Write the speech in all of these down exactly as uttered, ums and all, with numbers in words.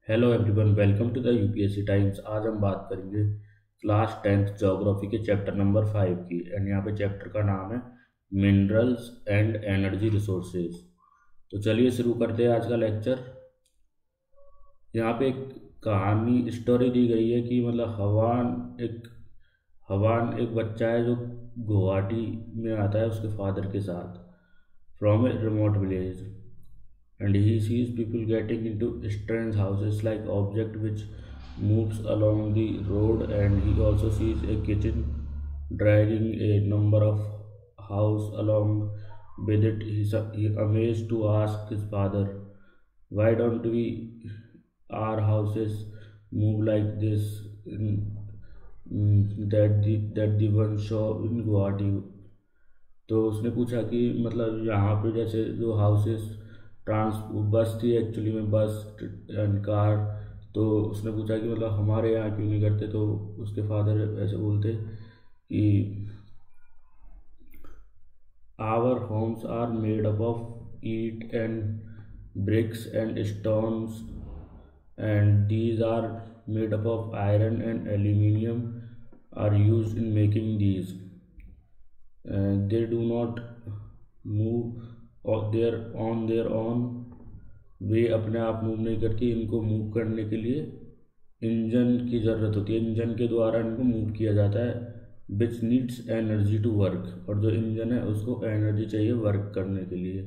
Hello everyone, welcome to the UPSC Times. आज हम बात करेंगे क्लास टेंथ ज्योग्राफी के चैप्टर नंबर फाइव की। एंड यहाँ पे चैप्टर का नाम है मिनरल्स एंड एनर्जी रिसोर्सेज। तो चलिए शुरू करते हैं आज का लेक्चर। यहाँ पे एक कहानी स्टोरी दी गई है कि मतलब हवान एक हवान एक बच्चा है जो गुवाहाटी में आता है उसके फादर के साथ from a remote village. And he sees people getting into strange houses like object which moves along the road, and he also sees a kitchen dragging a number of house along with it. He's he amazed to ask his father, why don't we our houses move like this in, mm, that the that the one show in Guwahati। तो उसने पूछा कि मतलब यहाँ पे जैसे जो houses trans बस थी एक्चुअली में, बस एंड कार। तो उसने पूछा कि मतलब हमारे यहाँ क्यों नहीं करते। तो उसके फादर ऐसे बोलते कि our homes are made up of ईट and bricks and stones and these are made up of iron and aluminium are used in making these. They do not move और देयर ऑन देयर ऑन। वे अपने आप move नहीं करती, इनको move करने के लिए इंजन की ज़रूरत होती है। इंजन के द्वारा इनको मूव किया जाता है, which needs energy to work. और जो इंजन है उसको एनर्जी चाहिए वर्क करने के लिए।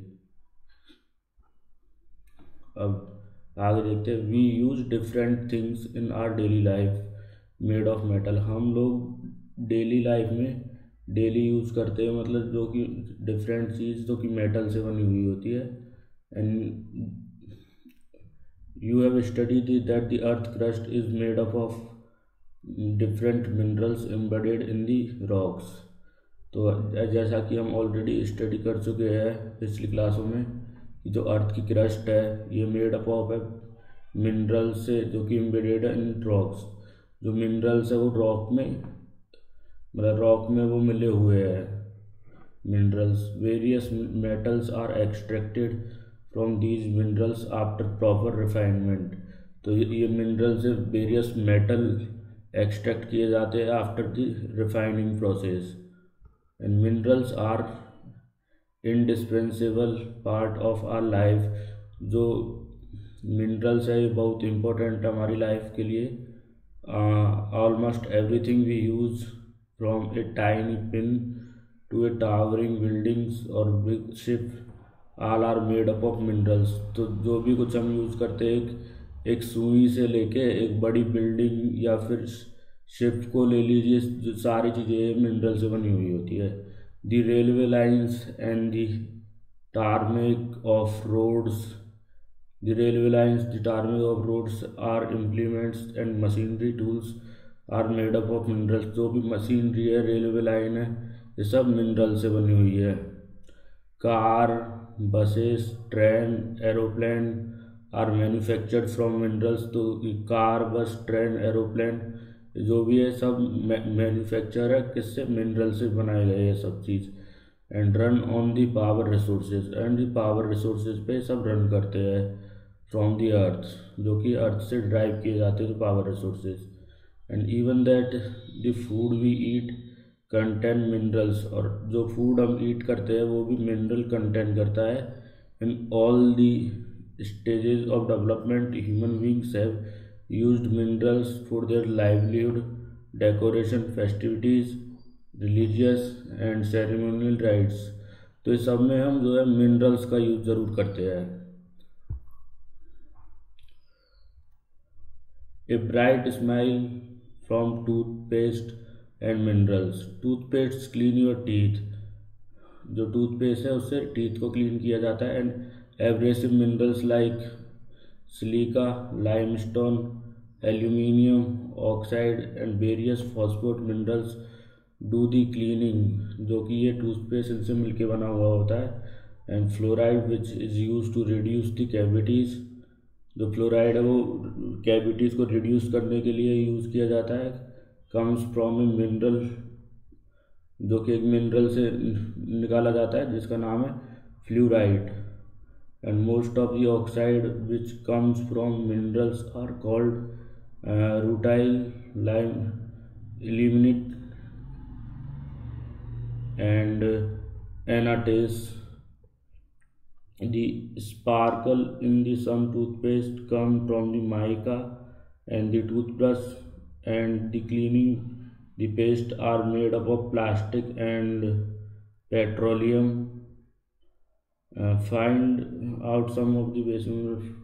अब आगे देखते हैं। We use different things in our daily life made of metal. हम लोग डेली लाइफ में डेली यूज़ करते हैं मतलब जो कि डिफरेंट चीज़ जो कि मेटल से बनी हुई होती है। And you have studied that the earth crust is made up of different minerals embedded in the rocks. तो जैसा कि हम ऑलरेडी स्टडी कर चुके हैं पिछली क्लासों में कि जो अर्थ की क्रस्ट है ये मेड अप ऑफ है मिनरल्स से जो कि एम्बेडेड है इन रॉक्स। जो मिनरल्स है वो रॉक में मतलब रॉक में वो मिले हुए हैं minerals. Various metals are extracted from these minerals after proper refinement. तो ये मिनरल से वेरियस मेटल एक्सट्रैक्ट किए जाते हैं after the refining process. And minerals are indispensable part of our life. जो मिनरल्स है ये बहुत इम्पोर्टेंट है हमारी लाइफ के लिए। Almost everything we use from a tiny pin to a towering buildings or big ship all are made up of minerals। तो जो भी कुछ हम यूज़ करते हैं एक एक सुई से लेके एक बड़ी बिल्डिंग या फिर शिप को ले लीजिए, जो सारी चीज़ें मिनरल से बनी हुई होती है। The railway lines and the tarmac of roads the railway lines the tarmac of roads are implements and machinery tools are made up of minerals. जो भी मशीनरी है रेलवे लाइन है ये सब मिनरल से बनी हुई है। Car, buses, train, aeroplane are manufactured from minerals. तो कार, बस, ट्रेन, एरोप्लेन जो भी है सब मैन्युफैक्चर है किससे, मिनरल से बनाए गए ये सब चीज़। And run on the power resources and the power resources पे सब रन करते हैं फ्रॉम दी अर्थ, जो कि अर्थ से ड्राइव किए जाते हैं power resources. And even that the food we eat contain minerals. और जो फूड हम ईट करते हैं वो भी मिनरल कंटेन करता है। In all the stages of development human beings have used minerals for their livelihood, decoration, festivities, religious and ceremonial rites. तो इस सब में हम जो है मिनरल्स का यूज ज़रूर करते हैं। A bright smile from toothpaste and minerals। Toothpaste clean your teeth. जो टूथपेस्ट है उससे टीथ को क्लीन किया जाता है। And abrasive minerals like silica, limestone, aluminium oxide and various phosphate minerals do the cleaning. जो कि ये टूथपेस्ट इनसे मिलके बना हुआ होता है। And fluoride which is use to reduce the cavities. जो फ्लोराइड है वो कैविटीज़ को रिड्यूस करने के लिए यूज़ किया जाता है। कम्स फ्रॉम ए मिनरल, जो कि एक मिनरल से निकाला जाता है जिसका नाम है fluoride. and most of the oxide which comes from minerals are called uh, rutile, lime, ilmenite, and uh, anatase. The sparkle in the some toothpaste come from the mica, and the toothbrush and the cleaning the paste are made up of plastic and petroleum. Uh, find out some of the basic.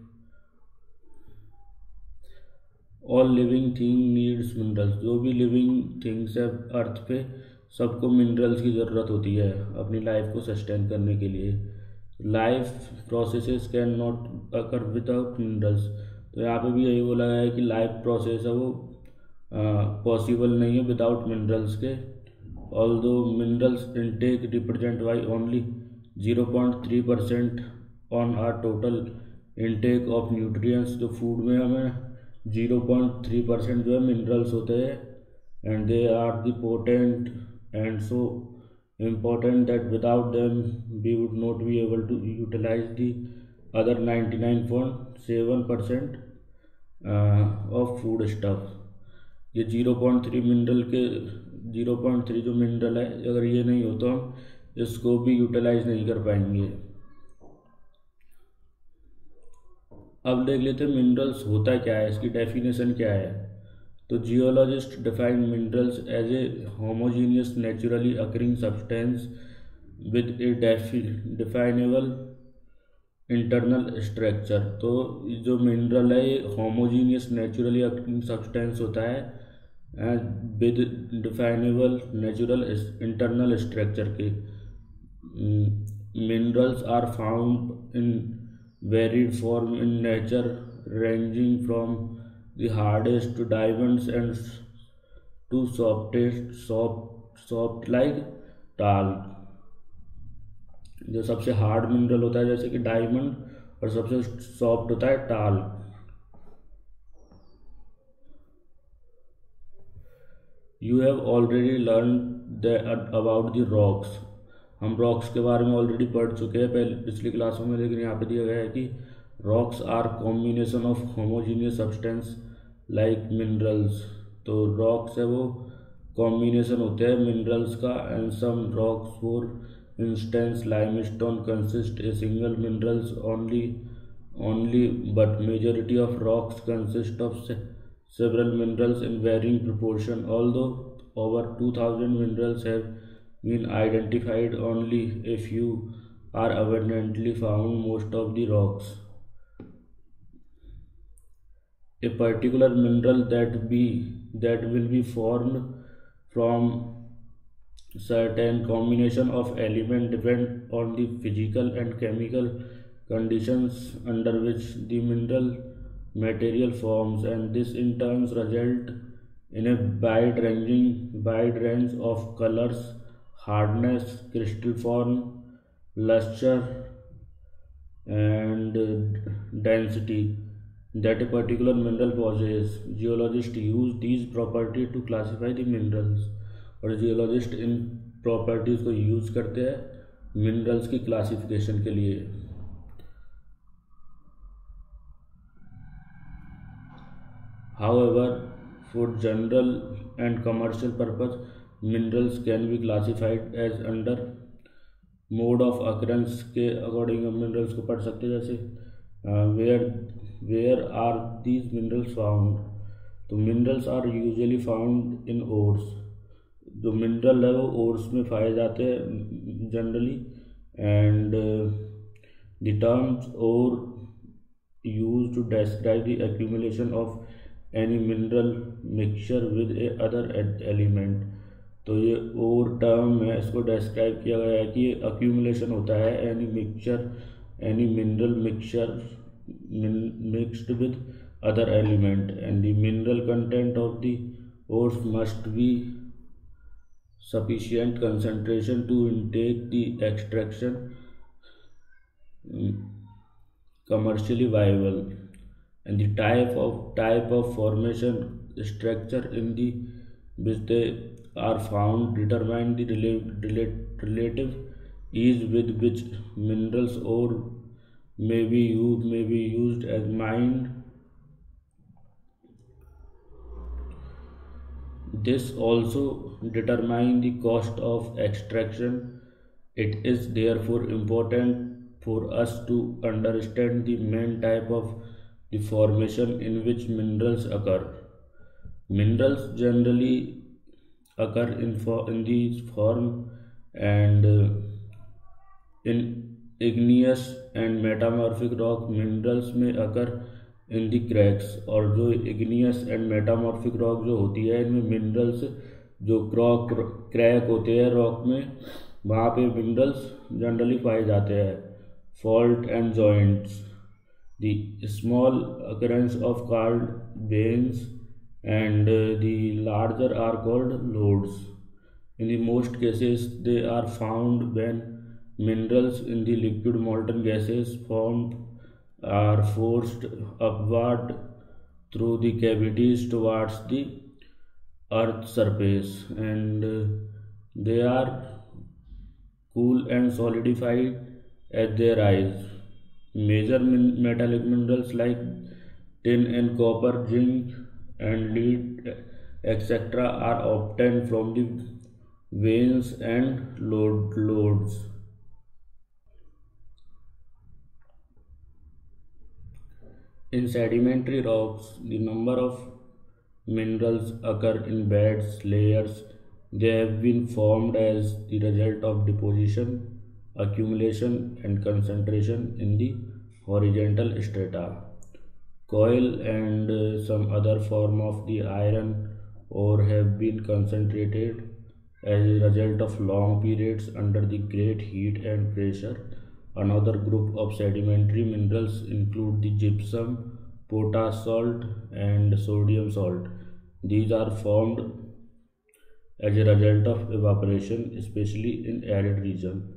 All living thing needs minerals. जो भी living things है अर्थ पे, सबको minerals की ज़रूरत होती है अपनी लाइफ को सस्टेन करने के लिए। Life processes can not occur without minerals. तो यहाँ पे भी यही बोला गया है कि लाइफ प्रोसेस है वो पॉसिबल नहीं है विदाउट मिनरल्स के। Although minerals intake represent by only zero point three percent on our total intake of nutrients. जो फूड में हमें ज़ीरो पॉइंट थ्री परसेंट जो है मिनरल्स होते हैं, and they are the potent and so important that without them we would not be able to utilise the other ninety nine point seven percent of food stuff. ये zero point three mineral के zero point three जो mineral है, अगर ये नहीं हो तो हम इसको भी यूटिलाइज नहीं कर पाएंगे। अब देख लेते हैं मिनरल्स होता क्या है, इसकी डेफिनेशन क्या है। तो geologist define minerals as a homogeneous naturally occurring substance with a definable internal structure. तो जो मिनरल है ये होमोजीनियस नेचुरली अकरिंग सब्सटेंस होता है with definable natural internal structure के। Minerals are found in varied form in nature, ranging from the hardest to diamonds and to softest soft soft like talc। जो सबसे hard mineral होता है जैसे कि diamond, और सबसे सॉफ्ट होता है talc. You have already learn about the rocks. हम रॉक्स के बारे में ऑलरेडी पढ़ चुके हैं पहले पिछली क्लासों में, लेकिन यहाँ पे दिया गया है कि rocks are combination of homogeneous substance like minerals. तो रॉक्स है वो कॉम्बिनेशन होते हैं मिनरल्स का। And some rocks for instance limestone consist a single minerals only only but majority of rocks consist of several minerals in varying proportion. Although over two thousand minerals have been identified, only a few are abundantly found most of the rocks। A particular mineral that be that will be formed from certain combination of element depend on the physical and chemical conditions under which the mineral material forms, and this in turn result in a wide ranging wide range of colors, hardness, crystal form, luster, and density that a particular mineral possesses। Geologists use these properties to classify the minerals। और geologist इन properties को use करते हैं minerals की classification के लिए। However, for general and commercial purpose, minerals can be classified as under mode of occurrence के according हम मिनरल्स को पढ़ सकते हैं। जैसे where where are these minerals found. तो minerals are usually found in ores. जो मिनरल है वो ओर्स में पाए जाते हैं generally. And the terms ore use to describe the accumulation of any mineral mixture with a other element. तो ये ओर टर्म है, इसको डिस्क्राइब किया गया है कि ये अक्यूमुलेशन होता है any mixture any mineral mixture mixed with other element, and the mineral content of the ores must be sufficient concentration to intake the extraction commercially viable, and the type of type of formation structure in the which they are found determine the rela rela relative ease with which minerals or may be used may be used as mine. This also determines the cost of extraction. It is therefore important for us to understand the main type of the formation in which minerals occur. Minerals generally occur in, for, in the form and uh, in igneous and metamorphic rock. Minerals में occur in the cracks, और जो igneous and metamorphic rock जो होती है इनमें minerals जो क्रॉक crack होते हैं रॉक में, वहाँ पे मिनरल्स जनरली पाए जाते हैं. Fault and joints, the small occurrence of called veins and the larger are called lodes. In the most cases they are found when minerals in the liquid molten gases formed are forced upward through the cavities towards the earth's surface, and uh, they are cool and solidified as they rise. Major min- metallic minerals like tin and copper, zinc and lead, et cetera are obtained from the veins and lode, lodes. In sedimentary rocks, the number of minerals occur in beds, layers. They have been formed as the result of deposition, accumulation, and concentration in the horizontal strata. Coal and uh, some other form of the iron ore have been concentrated as a result of long periods under the great heat and pressure. Another group of sedimentary minerals include the gypsum, potash salt, and sodium salt. These are formed as a result of evaporation, especially in arid regions.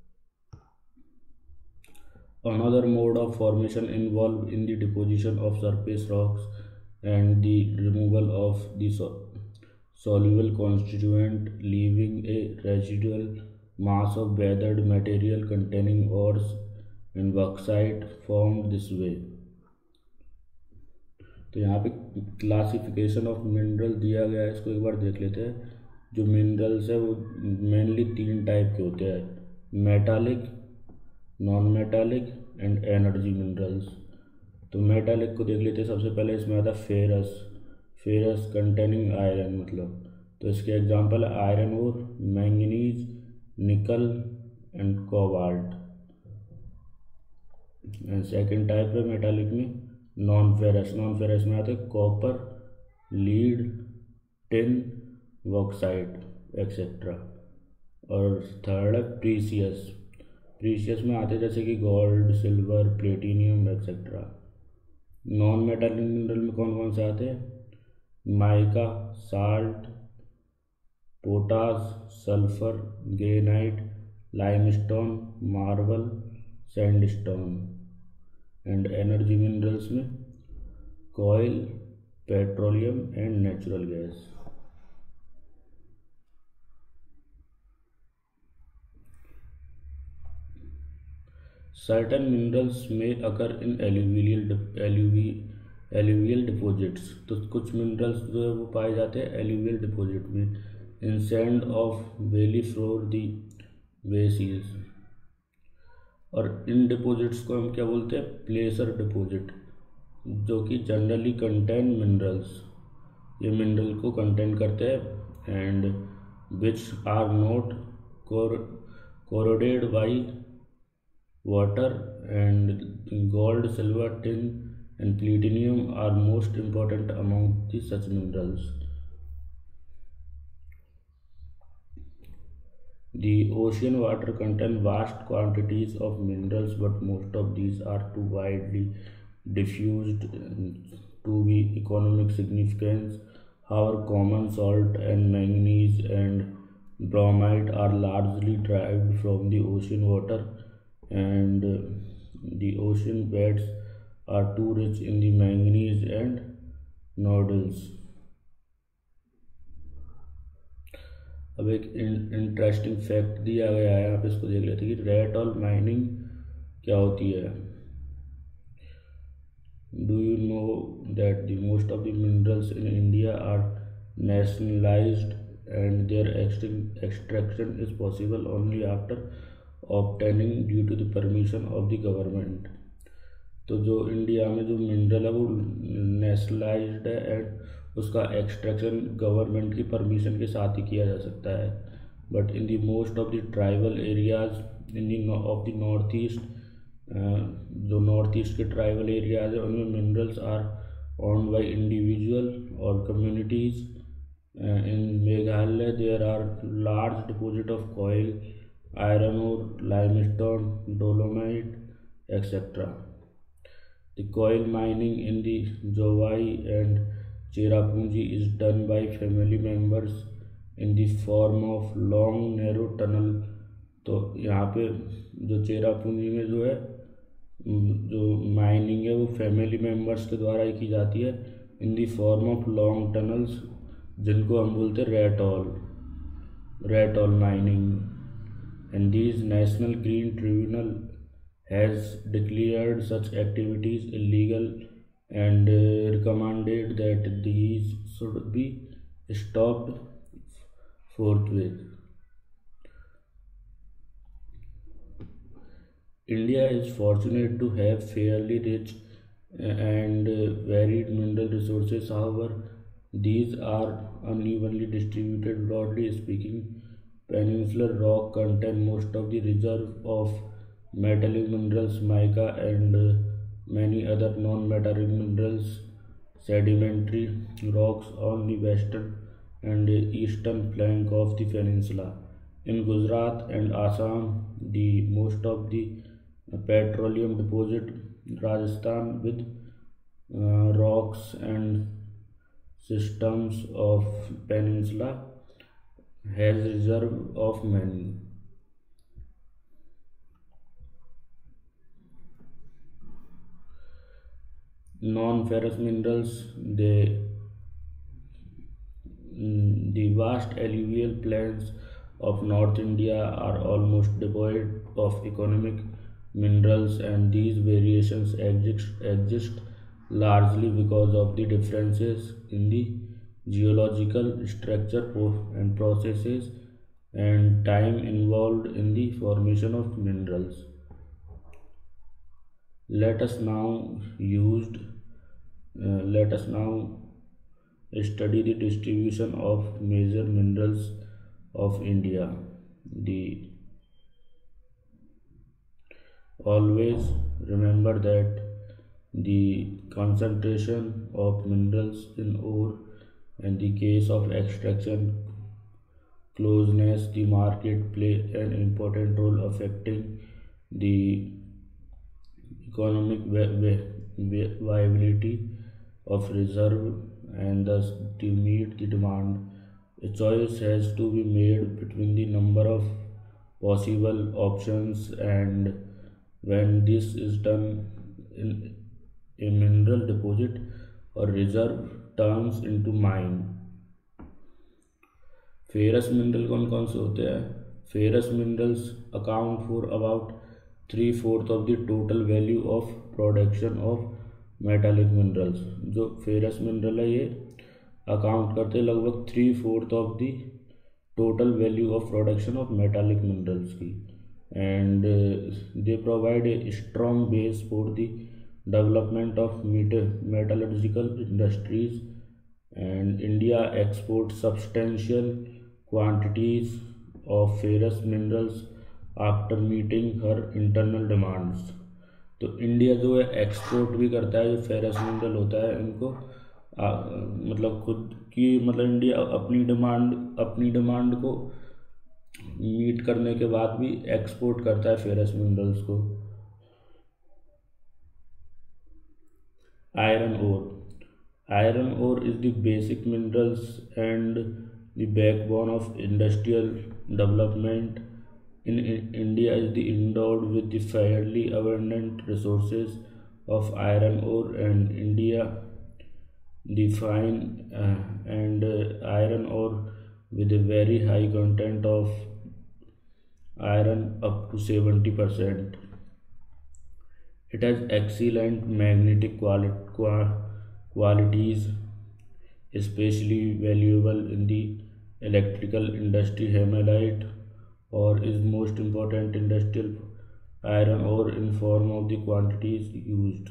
Another mode of formation involved in the deposition of surface rocks and the removal of the so- soluble constituent, leaving a residual mass of weathered material containing ores and bauxite formed this way. तो यहाँ पे classification of mineral दिया गया है, इसको एक बार देख लेते हैं. जो मिनरल्स है वो मेनली तीन टाइप के होते हैं: metallic, non metallic and energy minerals. तो मेटालिक को देख लेते हैं. सबसे पहले इसमें आता है फेरस. फेरस कंटेनिंग आयरन, मतलब तो इसके एग्जांपल है आयरन और manganese, nickel and cobalt. And second type है मेटालिक में नॉन फेरस. नॉन फेरस में आते हैं copper, lead, tin, bauxite etcetera. और थर्ड है प्रीसियस. प्रीसियस में आते हैं जैसे कि gold, silver, platinum etcetera. Non metallic mineral में कौन कौन से आते हैं? Mica, salt, potash, sulphur, granite, limestone, marble, sandstone. And energy minerals में कोयल, petroleum and natural gas. Certain minerals may occur in alluvial alluvial deposits. तो कुछ मिनरल्स जो है वो पाए जाते हैं एलुवियल डिपॉजिट में. In sand of valley floor the bases. और इन डिपॉजिट्स को हम क्या बोलते हैं? प्लेसर डिपॉजिट, जो कि जनरली कंटेन मिनरल्स. ये मिनरल को कंटेन करते हैं and which are not corroded by water, and gold, silver, tin and platinum are most important among the such minerals. The ocean water contain vast quantities of minerals, but most of these are too widely diffused to be economic significance. However, common salt and manganese and bromide are largely derived from the ocean water, and uh, the ocean beds are too rich in the manganese and nodules. अब एक interesting fact दिया गया है, आप इसको देख लेते हैं कि रेट ऑल माइनिंग क्या होती है. Do you know that the most of the minerals in India are nationalized and their extract- extraction is possible only after obtaining due to the permission of the government. तो जो India में जो mineral है वो nationalised है and उसका extraction government की permission के साथ ही किया जा सकता है. But in the most of the tribal areas in the of the north east, जो नॉर्थ ईस्ट के ट्राइबल एरियाज है उनमें minerals are owned by individual or communities. Uh, in Meghalaya, there are large deposit of coal, iron ore, limestone, dolomite, et cetera. The coal mining in the Jowai and Cherrapunji is done by family members in the form of long narrow tunnel. तो यहाँ पे जो चेरापूंजी में जो है जो mining है वो फैमिली मेम्बर्स के द्वारा ही की जाती है in the form of long tunnels, जिनको हम बोलते हैं rat hole rat hole mining. And these national green tribunal has declared such activities illegal and recommended that these should be stopped forthwith. India is fortunate to have fairly rich and varied mineral resources. However, these are unevenly distributed. Broadly speaking, peninsular rock contain most of the reserve of metallic minerals, mica, and many other non-metallic minerals. Sedimentary rocks on the western and eastern flank of the peninsula. In Gujarat and Assam, the most of the petroleum deposit, Rajasthan with uh, rocks and systems of peninsula has reserve of many. Non-ferrous minerals, they the vast alluvial plains of North India are almost devoid of economic minerals, and these variations exist, exist largely because of the differences in the geological structure and processes and time involved in the formation of minerals. Let us now used uh, let us now study the distribution of major minerals of India. The always remember that the concentration of minerals in ore and the case of extraction closeness the market play an important role affecting the economic viability of reserve, and thus to meet the demand a choice has to be made between the number of possible options, and when this is done in a mineral deposit or reserve turns into mine. Ferrous mineral कौन कौन से होते हैं? Ferrous minerals account for about three fourth of the total value of production of metallic minerals. जो ferrous mineral है ये account करते हैं लगभग three fourth of the total value of production of metallic minerals की, and they provide a strong base for the development of metallurgical industries, and India exports substantial quantities of ferrous minerals after meeting her internal demands. तो India जो है export भी करता है जो ferrous mineral होता है इनको आ, मतलब खुद की मतलब इंडिया अपनी डिमांड अपनी डिमांड को मीट करने के बाद भी एक्सपोर्ट करता है फेरस मिनरल्स को. Iron ore. Iron ore is the basic minerals and the backbone of industrial development. In India is the endowed with the fairly abundant resources of iron ore, and India the fine uh, and uh, iron ore with a very high content of iron up to seventy percent. It has excellent magnetic quali- qua- qualities, especially valuable in the electrical industry. Hematite ore is most important industrial iron ore in form of the quantities used,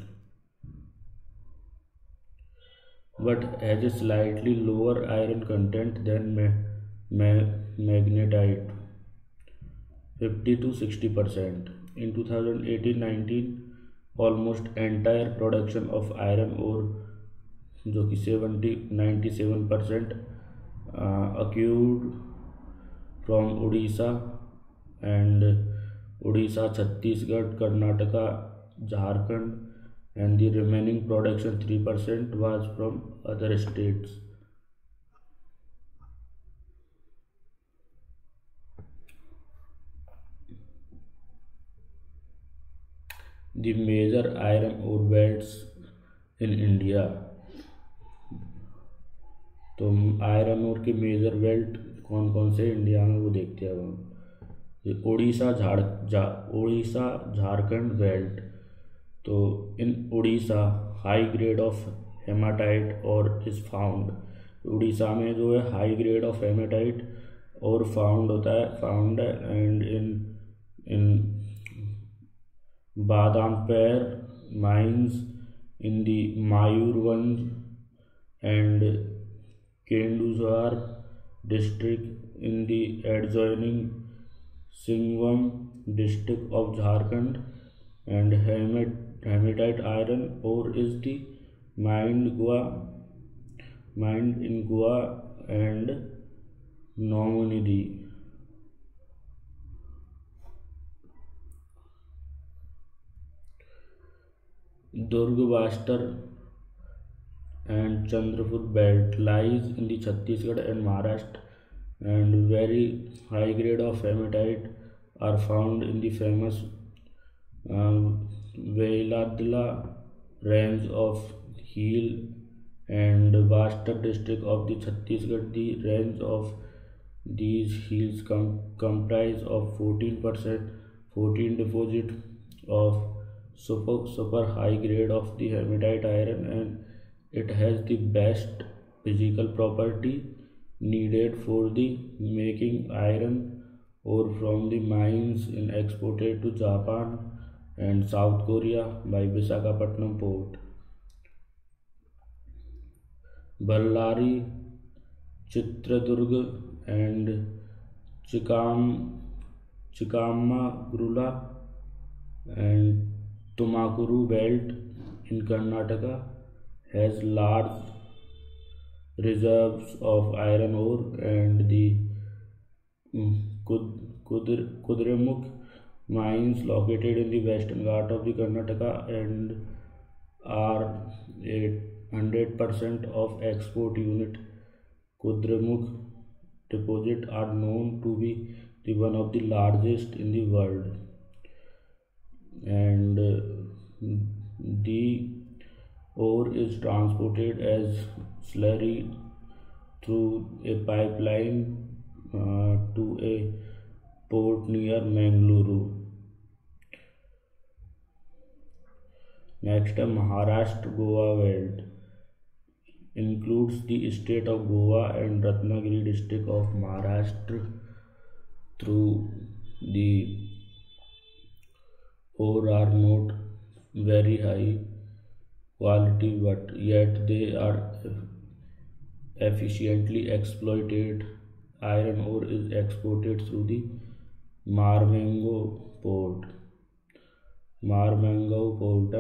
but has a slightly lower iron content than ma- ma- magnetite, fifty to sixty percent. In two thousand eighteen nineteen, almost entire production of iron ore, जो कि seventy ninety seven percent occurred from Orissa and Orissa, Chhattisgarh, Karnataka, Jharkhand, and the remaining production three percent was from other states. The major iron ore belts in India. तो iron ore के major belt कौन कौन से India में वो देखते हैं हम। उड़ीसा झाड़ जा उड़ीसा झारखंड बेल्ट। तो in Orissa high grade of haematite ore is found. Orissa में जो है high grade of haematite ore found होता है फाउंड है and in in Badampahar mines in the Mayurbhanj and Kendujhar district in the adjoining Singvam district of Jharkhand, and hematite iron ore is the mined Goa mined in Goa and Nominidi. Durg Bastar and Chandrapur belt lies in the Chhattisgarh and Maharashtra, and very high grade of hematite are found in the famous um, Vailadla range of Heel and Bastar district of the Chhattisgarh. The range of these hills com- comprise of fourteen percent fourteen deposit of super super high grade of the hematite iron, and it has the best physical property needed for the making iron ore from the mines and exported to Japan and South Korea by Visakhapatnam port. Ballari, Chitradurga and Chikam, Chikamagalur and Tumakuru belt in Karnataka has large reserves of iron ore, and the Kud, Kudir, Kudremukh mines located in the western Ghat of the Karnataka and are a hundred percent of export unit. Kudremukh deposit are known to be the one of the largest in the world, and uh, the ore is transported as slurry through a pipeline uh, to a port near Mangaluru. Next, a Maharashtra Goa belt includes the state of Goa and Ratnagiri district of Maharashtra. Through the ore are not very high quality, but yet they are efficiently exploited. Iron ore is exported through the Marmengo port. Marmagao port.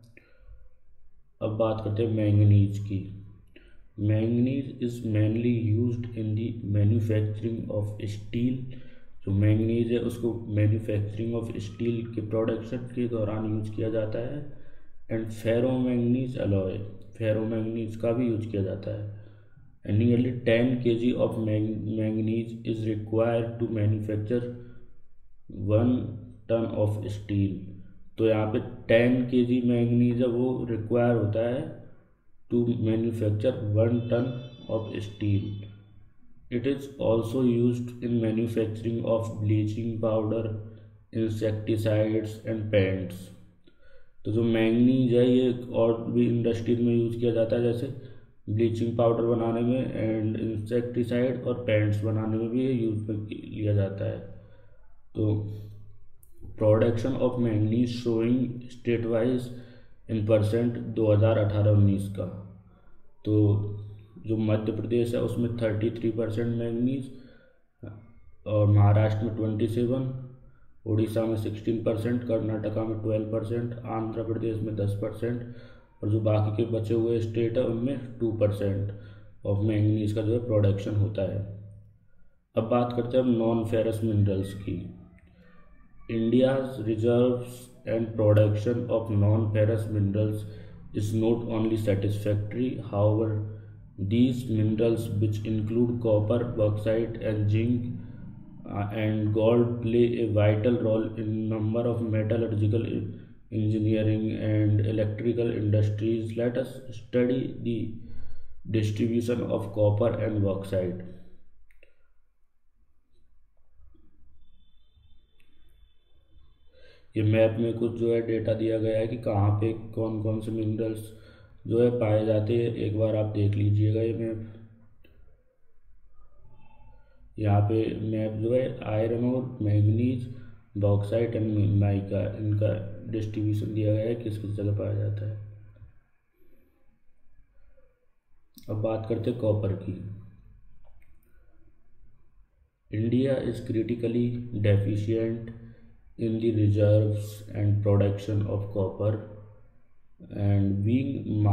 अब बात करते हैं manganese की। Manganese is mainly used in the manufacturing of steel. जो manganese है उसको manufacturing of steel के production के दौरान यूज किया जाता है। एंड फेरोमैंगनीज अलॉय, फेरोमैंगनीज का भी यूज किया जाता है। And nearly ten K G of manganese is required to manufacture one tonne of steel. तो यहाँ पे टेन के जी मैंगनीज है वो रिक्वायर होता है to manufacture one tonne of steel. It is also used in manufacturing of bleaching powder, insecticides and paints. तो जो manganese है ये और भी इंडस्ट्रीज में यूज़ किया जाता है, जैसे ब्लीचिंग पाउडर बनाने में एंड इंसेक्टिसाइड और पेंट्स बनाने में भी ये यूज में लिया जाता है। तो production of manganese showing state wise in percent दो हज़ार अठारह उन्नीस का। तो जो मध्य प्रदेश है उसमें थर्टी थ्री परसेंट मैंगनीज, और महाराष्ट्र में ट्वेंटी सेवन, उड़ीसा में सिक्सटीन परसेंट, कर्नाटका में ट्वेल्व परसेंट, आंध्र प्रदेश में दस परसेंट, और जो बाकी के बचे हुए स्टेट है उनमें टू परसेंट ऑफ मैंगनीज का जो है प्रोडक्शन होता है। अब बात करते हैं हम नॉन फेरस मिनरल्स की। India's reserves and production of non ferrous minerals is not only satisfactory, however these minerals, which include copper, bauxite and zinc uh, and gold, play a vital role in number of metallurgical engineering and electrical industries. Let us study the distribution of copper and bauxite. ये map में कुछ जो है data दिया गया है कि कहाँ पे कौन कौन से मिनरल्स जो है पाए जाते हैं। एक बार आप देख लीजिएगा ये मैप। यहाँ पे मैप जो है आयरन और मैंगनीज, बॉक्साइट एंड माइका, इनका डिस्ट्रीब्यूशन दिया गया है किस किस जगह पाया जाता है। अब बात करते हैं कॉपर की। India is critically deficient in the reserves and production of copper, and being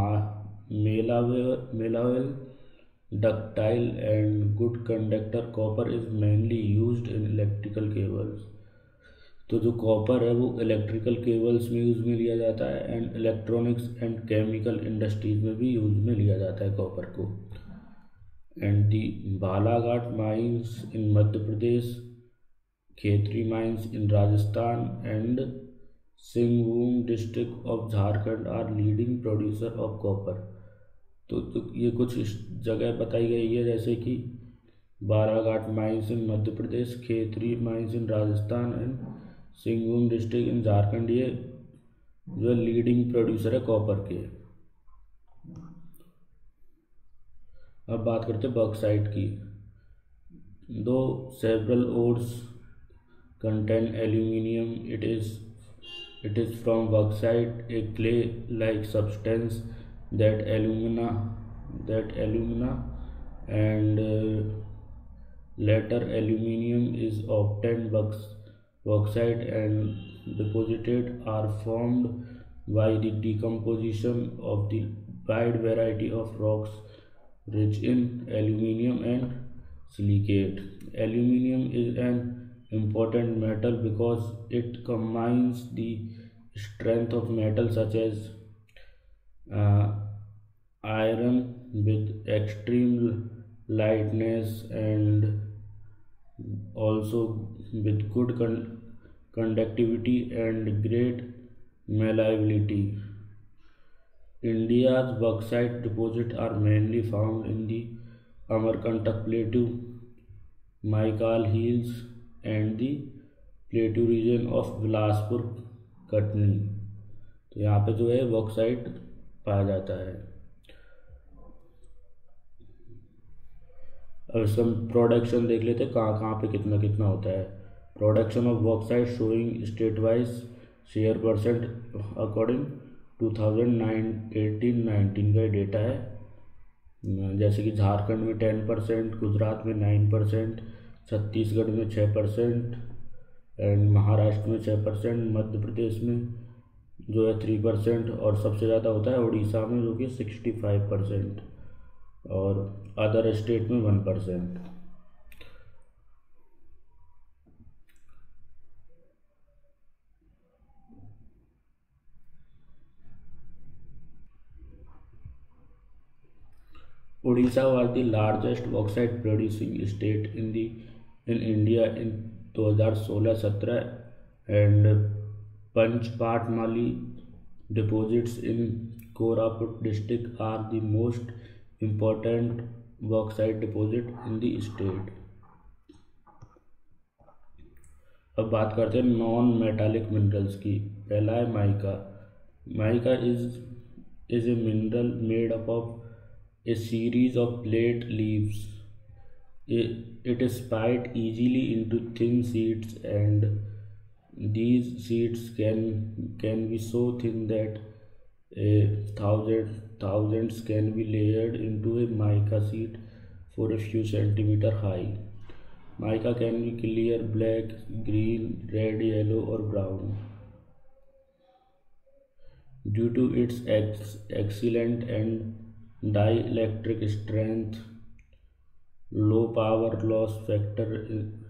malleable, ductile and good conductor, copper is mainly used in electrical cables. तो जो कॉपर है वो इलेक्ट्रिकल केबल्स में यूज़ में लिया जाता है and electronics and chemical industries में भी यूज़ में लिया जाता है कॉपर को। And the Balaghat mines in Madhya Pradesh, Khetri mines in Rajasthan and Singhbhum district of Jharkhand are leading producer of copper. तो, तो ये कुछ इस जगह बताई गई है, जैसे कि Balaghat mines in Madhya Pradesh, Khetri mines in Rajasthan and Singhbhum district in Jharkhand, ये जो है लीडिंग प्रोड्यूसर है कॉपर के। अब बात करते हैं बॉक्साइट की। Though several ores contain aluminium, it is It is from bauxite, a clay-like substance that alumina, that alumina and uh, later aluminium is obtained. Bauxite and deposited are formed by the decomposition of the wide variety of rocks rich in aluminium and silicate. Aluminium is an important metal because it combines the strength of metal such as uh, iron with extreme lightness and also with good con conductivity and great malleability. India's bauxite deposits are mainly found in the Amarkantak Plateau, Maikal Hills and the plateau region of Bilaspur Katni. तो यहाँ पे जो है bauxite पाया जाता है। अब इसका प्रोडक्शन देख लेते हैं कहाँ कहाँ पे कितना कितना होता है। Production of bauxite showing state wise share percent according to thousand nine eighteen nineteen का डेटा है, जैसे कि झारखंड में टेन परसेंट, गुजरात में नाइन परसेंट, छत्तीसगढ़ में छः परसेंट एंड महाराष्ट्र में छः परसेंट, मध्य प्रदेश में जो है थ्री परसेंट, और सबसे ज़्यादा होता है उड़ीसा में जो कि सिक्सटी फाइव परसेंट, और अदर स्टेट में one percent. Odisha was the largest bauxite producing state in the in India in दो हज़ार सोलह सत्रह and Panchpatmali deposits in Koraput district are the most important bauxite deposit in the state. अब बात करते हैं non metallic minerals की। पहला है mica. Mica is is a mineral made up of a series of plate leaves. It, it is split easily into thin sheets, and these sheets can can be so thin that a thousand thousands can be layered into a mica sheet for a few centimeter high. Mica can be clear, black, green, red, yellow, or brown. Due to its ex- excellent and dielectric strength, low power loss factor,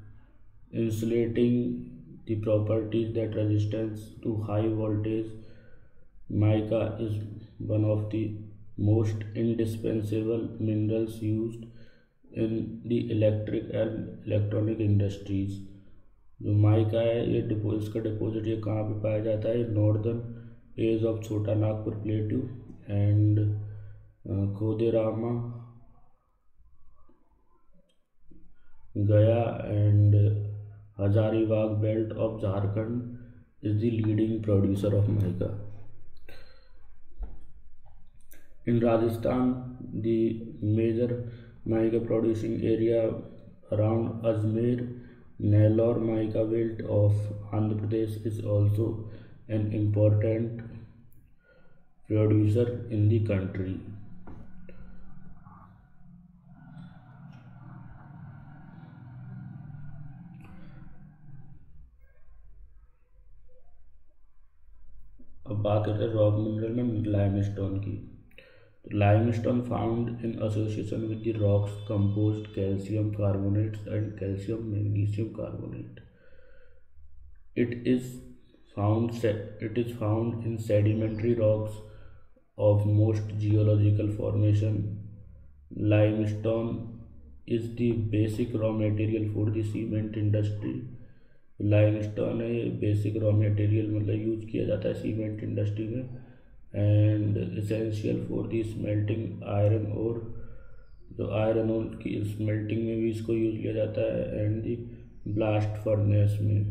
insulating the properties that resistance to high voltage, mica is one of the most indispensable minerals used in the electric and electronic industries. जो mica है ये depot इसका deposit ये कहाँ पे पाया जाता है? नॉर्दर्न एज ऑफ छोटा Nagpur प्लेटू and Koderma, Gaya and Hazaribagh belt of Jharkhand is the leading producer of mica. In Rajasthan, the major mica producing area around Ajmer, Nellore mica belt of Andhra Pradesh is also an important producer in the country. अब बात करते हैं rock mineral में limestone की। Limestone found in association with the rocks composed calcium carbonates and calcium magnesium carbonate. It is found it is found in sedimentary rocks of most geological formation. Limestone is the basic raw material for the cement industry. Limestone है basic raw material मतलब use किया जाता है cement industry में, and essential for the smelting iron ore जो iron और की smelting में भी इसको यूज किया जाता है, एंड दी ब्लास्ट फर्नेस में।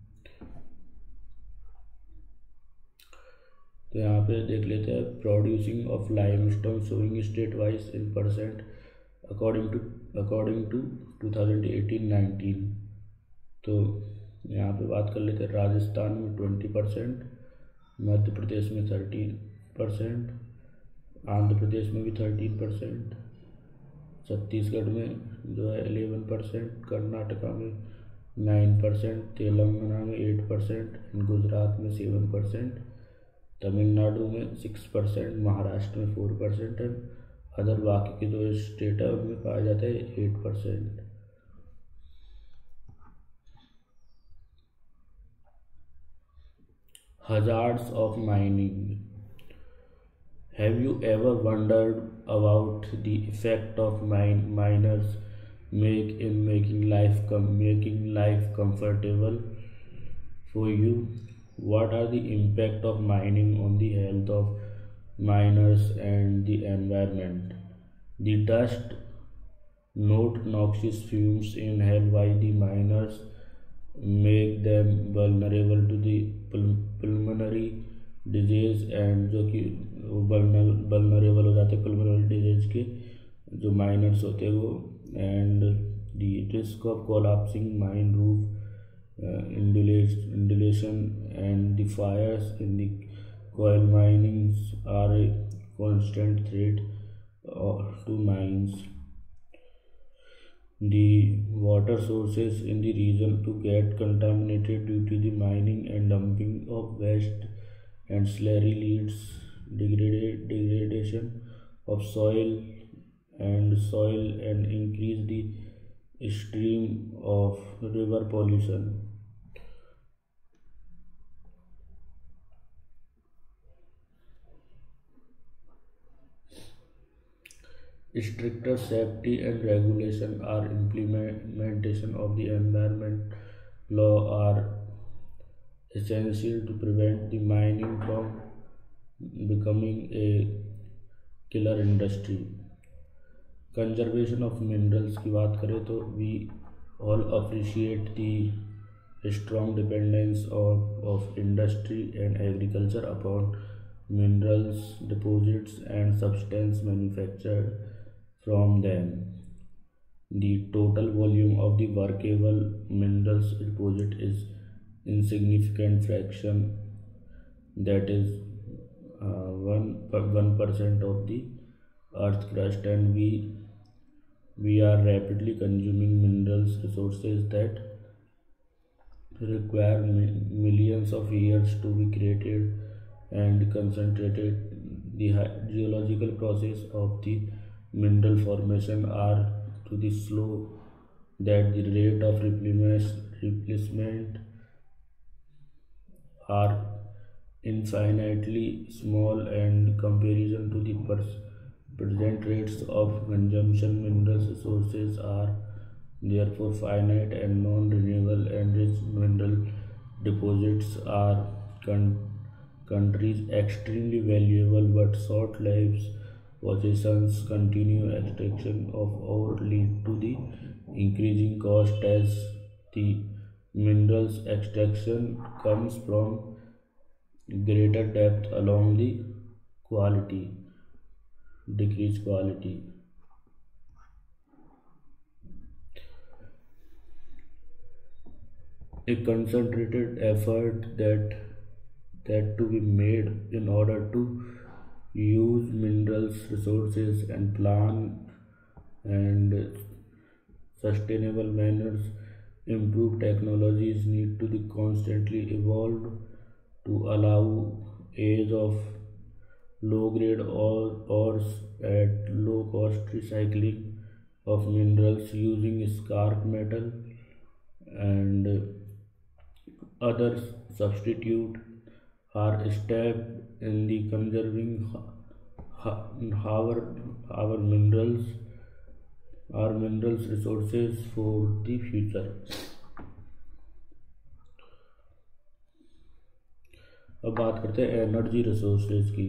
तो यहाँ पे देख लेते हैं producing of limestone showing state wise in percent according to according to two thousand eighteen nineteen. तो यहाँ पे बात कर लेते हैं राजस्थान में ट्वेंटी परसेंट, मध्य प्रदेश में थर्टीन परसेंट, आंध्र प्रदेश में भी थर्टीन परसेंट, छत्तीसगढ़ में जो है एलेवन परसेंट, कर्नाटका में नाइन परसेंट, तेलंगाना में एट परसेंट, गुजरात में सेवन परसेंट, तमिलनाडु में सिक्स परसेंट, महाराष्ट्र में फोर परसेंट एंड अदर बाकी के जो स्टेट है उनमें पाया जाता है eight percent. Hazards of mining. Have you ever wondered about the effect of mine miners make in making life com- making life comfortable for you? What are the impact of mining on the health of miners and the environment? The dust, not noxious fumes inhaled by the miners make them vulnerable to the pulmonary disease, and जो कि vulnerable हो जाते हैं pulmonary disease के जो miners होते हैं वो, and the risk of collapsing mine roof, inundation and the fires in the coal minings are a constant threat to mines. The water sources in the region to get contaminated due to the mining and dumping of waste and slurry leads degrade, degradation of soil and soil and increase the stream of river pollution. Stricter safety and regulation are implementation of the environment law are essential to prevent the mining from becoming a killer industry. Conservation of minerals की बात करें तो we all appreciate the strong dependence of, of industry and agriculture upon minerals deposits and substance manufactured from them. The total volume of the workable minerals deposit is insignificant fraction, that is uh, one one percent of the earth crust, and we we are rapidly consuming minerals resources that require mi- millions of years to be created and concentrated. The hy- geological process of the mineral formation are to the slow that the rate of replenish- replacement are infinitely small and comparison to the pers- present rates of consumption. Mineral resources are therefore finite and non-renewable, and rich mineral deposits are con- countries extremely valuable but short lives possessions. Continue extraction of ore lead to the increasing cost as the minerals extraction comes from greater depth along the quality decreased quality. A concentrated effort that that to be made in order to use minerals resources and plan and sustainable manners. Improved technologies need to be constantly evolved to allow age of low grade ore, ores at low cost recycling of minerals using scarce metal and other substitute are step in the conserving our our minerals our minerals resources for the future. अब बात करते हैं energy resources की।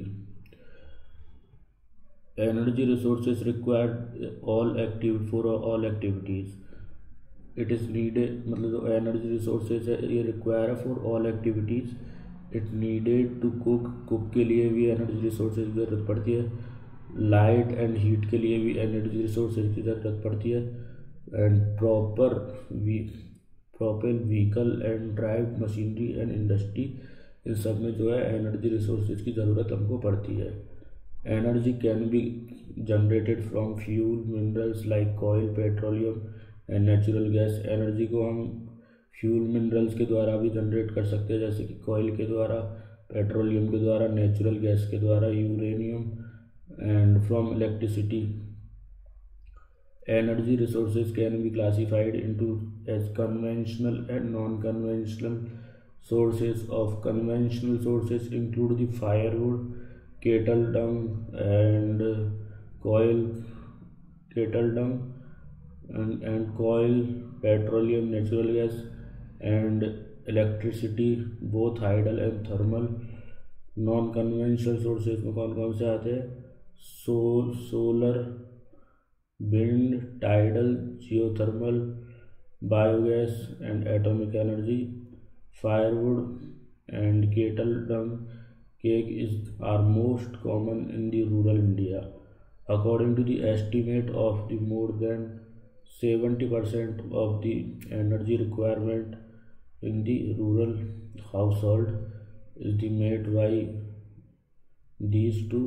Energy resources required all active for all activities. It is needed, मतलब जो energy resources है ये require है for all activities. It needed to cook, cook के लिए भी एनर्जी रिसोर्सेज की ज़रूरत पड़ती है। लाइट एंड हीट के लिए भी एनर्जी रिसोर्सेज की ज़रूरत पड़ती है। And proper we proper vehicle and drive machinery and industry, इन सब में जो है एनर्जी रिसोर्सेज की ज़रूरत हमको पड़ती है। Energy can be generated from fuel minerals like oil, petroleum and natural gas. Energy को हम फ्यूल मिनरल्स के द्वारा भी जनरेट कर सकते हैं, जैसे कि कोयल के द्वारा, पेट्रोलियम के द्वारा, नेचुरल गैस के द्वारा, uranium and from electricity. Energy resources can be classified into as conventional and non conventional sources of conventional sources include the firewood, kettle dung and uh, coal kettle dung and, and coal, petroleum, natural gas and electricity, both hydel and thermal. Non conventional sources में कौन कौन से आते हैं? Sol solar, wind, tidal, geothermal, biogas and atomic energy. Firewood and kettle dung cake is are most common in the rural India. According to the estimate of the more than seventy percent of the energy requirement in the rural household is the made by these two,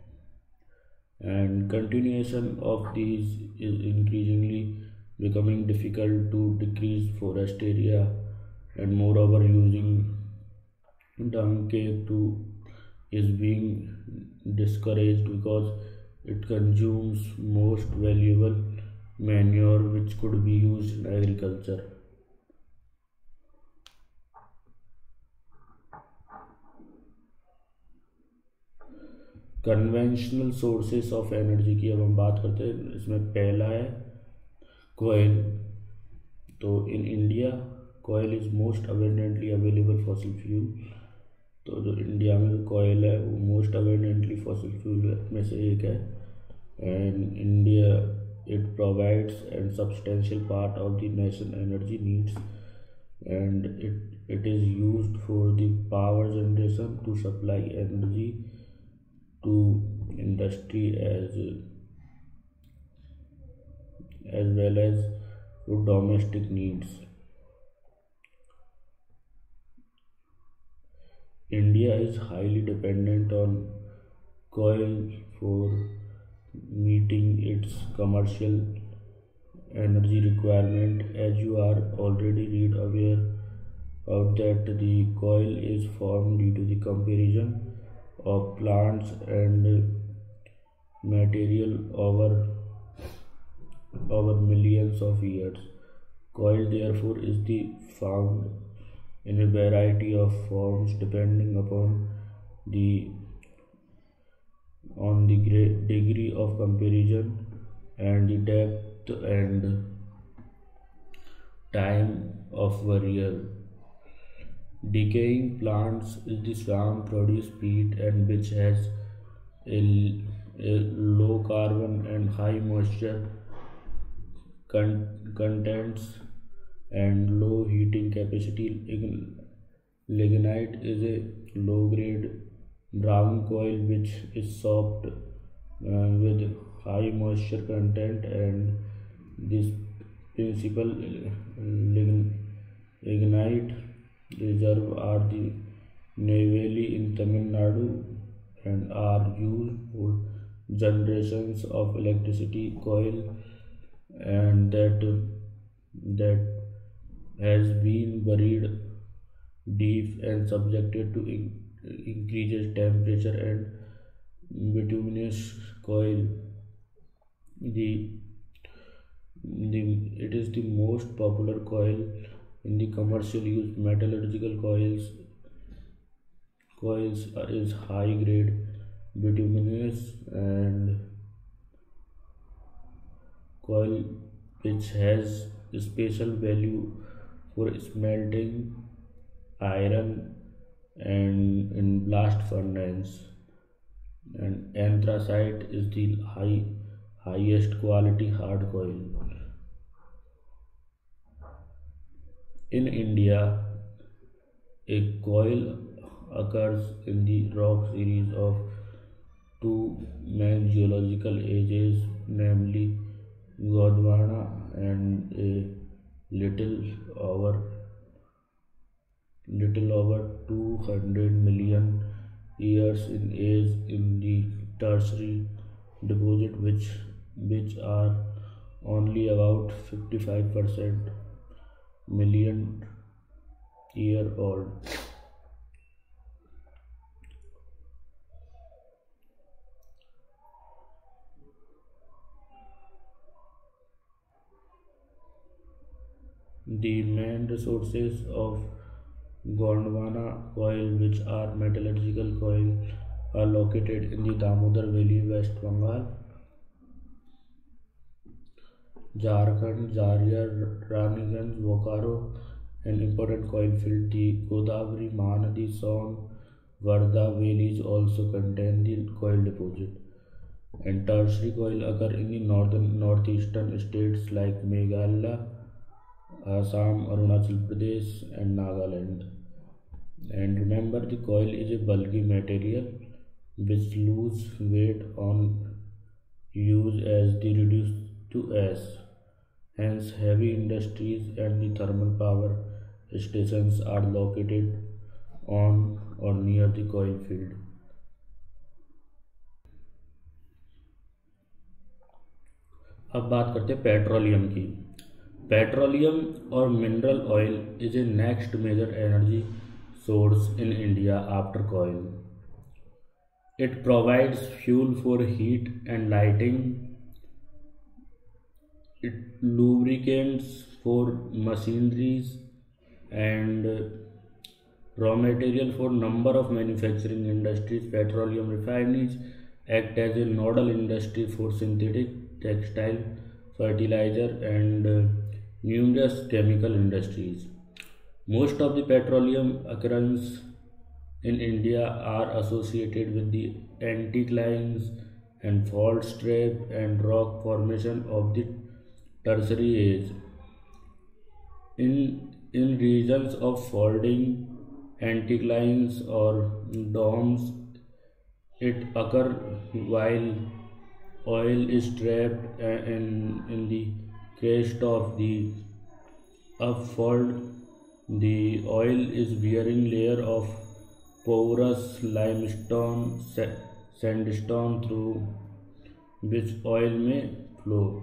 and continuation of these is increasingly becoming difficult to decrease forest area, and moreover using dung cake too is being discouraged because it consumes most valuable manure which could be used in agriculture. Conventional sources of energy की अब हम बात करते हैं। इसमें पहला है coal. तो in India coal is most abundantly available fossil fuel. तो जो इंडिया में जो कोयल है वो मोस्ट अबेंडेंटली फॉसिल फ्यूल में से एक है। And India it provides and substantial part of the nation energy needs, and it it is used for the power generation to supply energy to industry as as well as for domestic needs. India is highly dependent on coal for meeting its commercial energy requirement. As you are already read aware of that, the coil is formed due to the comparison of plants and material over over millions of years. Coil therefore is the found in a variety of forms depending upon the on the degree of comparison and the depth and time of burial. Decaying plants is the swamp produce peat and which has a, a low carbon and high moisture con- contents and low heating capacity. Lignite is a low grade brown coal which is soft uh, with high moisture content, and this principal lignite reserve are the Neyveli in Tamil Nadu and are used for generations of electricity. Coal and that that has been buried deep and subjected to in, increases temperature and bituminous coal. The, the it is the most popular coil in the commercial use. Metallurgical coils coils are, is high grade bituminous and coil which has special value for smelting iron and in blast furnace. And anthracite is the high highest quality hard coil. In India, a coil occurs in the rock series of two main geological ages, namely Gondwana and a little over little over two hundred million years in age in the tertiary deposit, which which are only about fifty-five percent million year old. The main resources of Gondwana coal, which are metallurgical coal, are located in the Damodar Valley, West Bengal, Jharkhand, Jharia, Raniganj, Bokaro, and important coal field. The Godavari, Mahanadi, Son, Varda valleys also contain the coal deposit. And tertiary coal occur in the northern northeastern states like Meghalaya, Assam, Arunachal Pradesh, and Nagaland. And remember, the coil is a bulky material which lose weight on use as the reduced to ash. Hence, heavy industries and the thermal power stations are located on or near the coil field. अब बात करते हैं petroleum की. Petroleum और mineral oil is a next major energy source in India after coal. It provides fuel for heat and lighting. It lubricants for machineries and raw material for number of manufacturing industries. Petroleum refineries act as a nodal industry for synthetic textile, fertilizer, and uh, numerous chemical industries. Most of the petroleum occurrences in India are associated with the anticlines and fault strip and rock formation of the tertiary age. In, in regions of folding anticlines or domes, It occurs while oil is trapped in, in the crest of the upfold. The oil is bearing layer of porous limestone sa- sandstone through which oil may flow.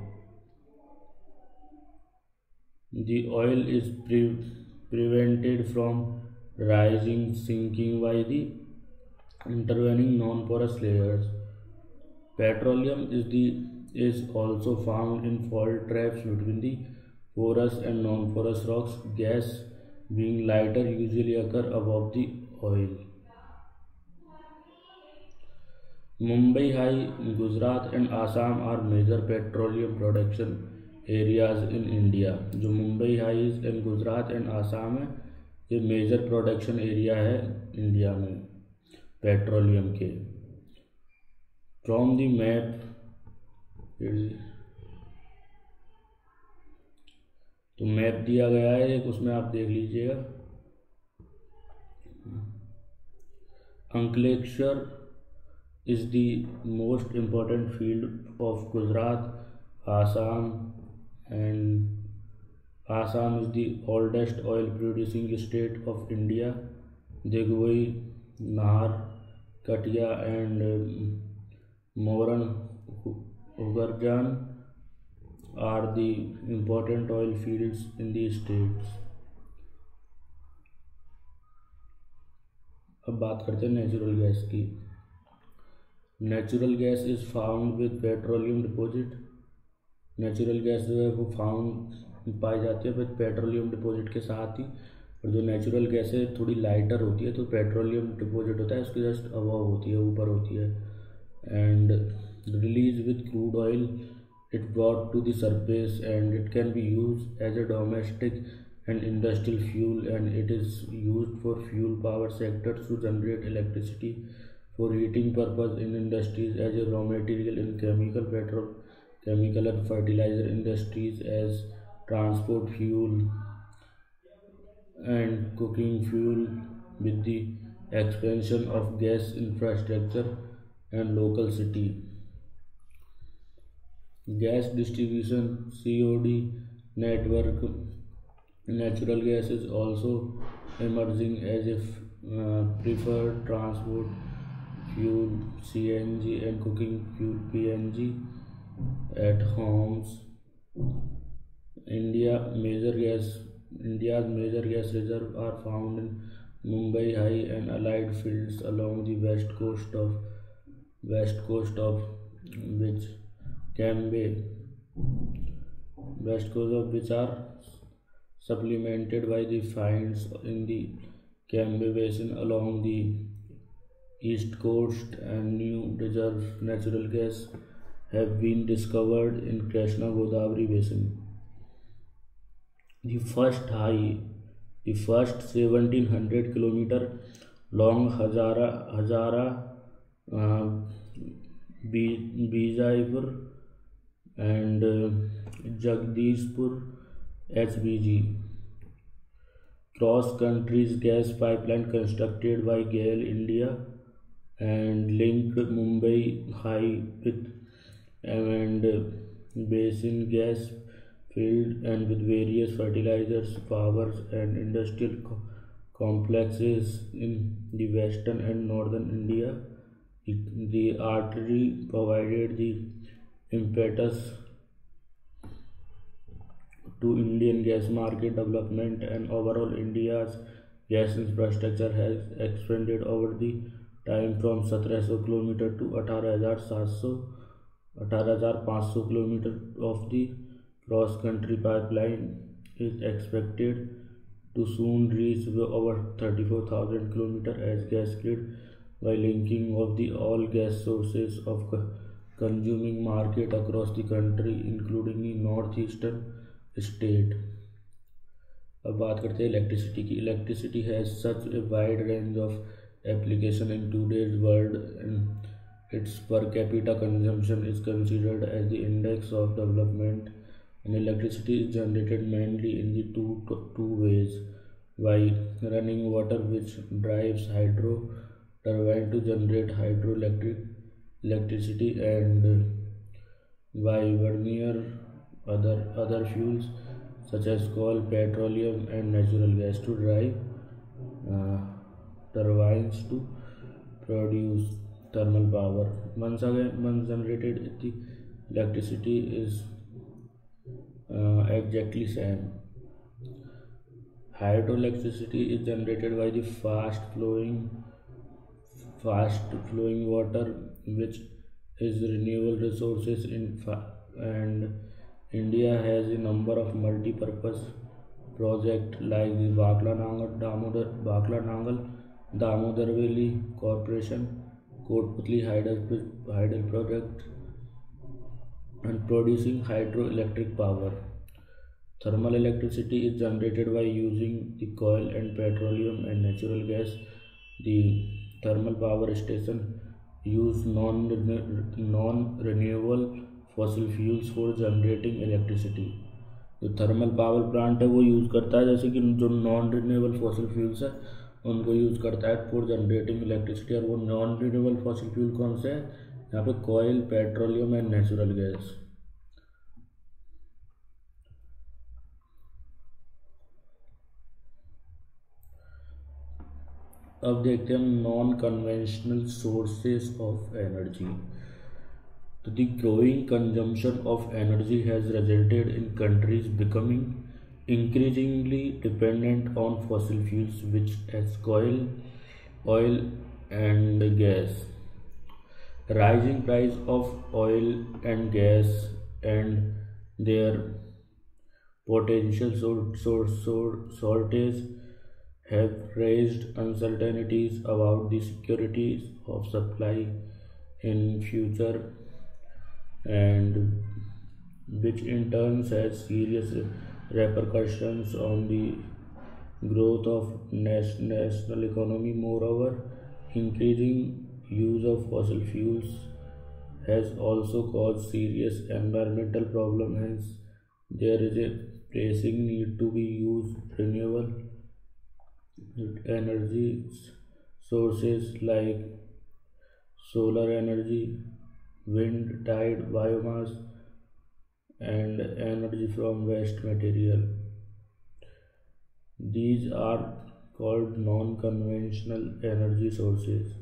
The oil is pre- prevented from rising, sinking by the intervening non-porous layers. Petroleum is the is also found in fault traps between the porous and non-porous rocks. Gas, being lighter, usually occur above the oil. Mumbai High, Gujarat and Assam are major petroleum production areas in India. जो Mumbai high and Gujarat and Assam है, ये major production area है India में petroleum के. From the map, तो map दिया गया है एक, उसमें आप देख लीजिएगा. Ankleshwar is the most important field of Gujarat. Assam and Assam is the oldest oil producing state of India. Digwai, Nahar, Katia and um, Moran Ugarjan are the important oil fields in these states. अब बात करते हैं natural gas की. Natural gas is found with petroleum deposit. Natural gas जो है वो found पाई जाती है विद पेट्रोलियम डिपॉजिट के साथ ही. और जो नेचुरल गैस है थोड़ी लाइटर होती है, तो पेट्रोलियम डिपॉजिट होता है उसके जस्ट अबव होती है, ऊपर होती है. And release with crude oil it brought to the surface, and it can be used as a domestic and industrial fuel, and it is used for fuel power sector to generate electricity for heating purpose in industries, as a raw material in chemical, petrol chemical and fertilizer industries, as transport fuel and cooking fuel. With the expansion of gas infrastructure and local city gas distribution C O D network, natural gas is also emerging as a uh, preferred transport fuel. C N G and cooking fuel P N G at homes. India major gas India's major gas reserves are found in Mumbai High and allied fields along the west coast of west coast of which Cambay, west coast of which are supplemented by the finds in the Cambay Basin along the east coast, and new reserves natural gas have been discovered in Krishna Godavari Basin. The first high, the first seventeen hundred kilometer long Hazara Hazara uh, Bijaipur and uh, Jagdishpur H B G cross countries gas pipeline constructed by GAIL India and linked Mumbai High with and uh, basin gas field and with various fertilizers, powers and industrial co- complexes in the western and northern India. The, the artery provided the impetus to Indian gas market development, and overall India's gas infrastructure has expanded over the time from seventeen hundred kilometer to eighteen hundred seven kilometer of the cross country pipeline is expected to soon reach over thirty-four thousand kilometer as gas grid by linking of the all gas sources of co- consuming market across the country including the northeastern state. अब बात करते हैं electricity की. Electricity has such a wide range of application in today's world and its per capita consumption is considered as the index of development, and electricity is generated mainly in the two two ways: by running water, which drives hydro turbine to generate hydroelectric electricity, and by burning other other fuels such as coal, petroleum, and natural gas to drive uh, turbines to produce thermal power. Once again, once generated, the electricity is uh, exactly same. Hydroelectricity is generated by the fast flowing fast flowing water, which is renewable resources in fa- and India has a number of multi-purpose projects like the Bakla Nangal Damodar Bakla Nangal Damodar Valley Corporation, Kotputli Hydel Hydel project, and producing hydroelectric power. Thermal electricity is generated by using the coal and petroleum and natural gas. The thermal power station use non non-renewable fossil fuels for generating electricity. जो thermal power plant है वो use करता है, जैसे कि जो non renewable fossil fuels है उनको यूज़ करता है फॉर जनरेटिंग इलेक्ट्रिसिटी। और वो नॉन रिन्यूएबल फॉसिल फ्यूल कौन से है? यहाँ पे coal, petroleum and natural gas. अब देखते हैं हम non conventional sources of energy. तो the growing consumption of energy has resulted in countries becoming increasingly dependent on fossil fuels which as coal, oil and gas. Rising price of oil and gas and their potential shortage have raised uncertainties about the security of supply in future, and which in turn has serious repercussions on the growth of national economy. Moreover, increasing use of fossil fuels has also caused serious environmental problems. Hence, there is a pressing need to be use renewable energy sources like solar energy, wind, tide, biomass, and energy from waste material. These are called non-conventional energy sources.